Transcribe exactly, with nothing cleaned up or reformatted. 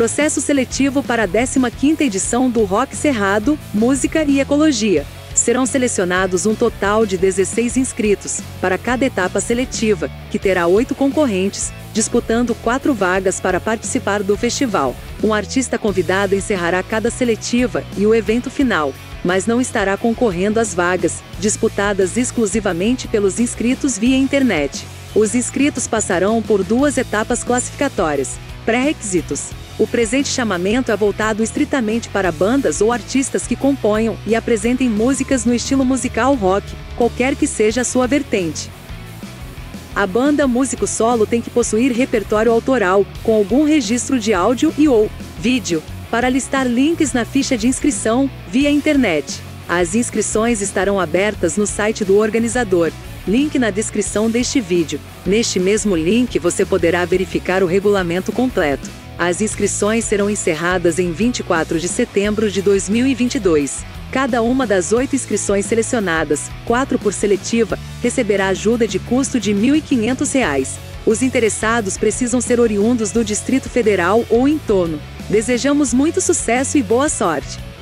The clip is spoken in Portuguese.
Processo seletivo para a décima quinta edição do Rock Cerrado, Música e Ecologia. Serão selecionados um total de dezesseis inscritos para cada etapa seletiva, que terá oito concorrentes, disputando quatro vagas para participar do festival. Um artista convidado encerrará cada seletiva e o evento final, mas não estará concorrendo às vagas, disputadas exclusivamente pelos inscritos via internet. Os inscritos passarão por duas etapas classificatórias. Pré-requisitos. O presente chamamento é voltado estritamente para bandas ou artistas que componham e apresentem músicas no estilo musical rock, qualquer que seja a sua vertente. A banda músico solo tem que possuir repertório autoral, com algum registro de áudio e ou vídeo, para listar links na ficha de inscrição, via internet. As inscrições estarão abertas no site do organizador, link na descrição deste vídeo. Neste mesmo link você poderá verificar o regulamento completo. As inscrições serão encerradas em vinte e quatro de setembro de dois mil e vinte e dois. Cada uma das oito inscrições selecionadas, quatro por seletiva, receberá ajuda de custo de mil e quinhentos reais. Os interessados precisam ser oriundos do Distrito Federal ou entorno. Desejamos muito sucesso e boa sorte!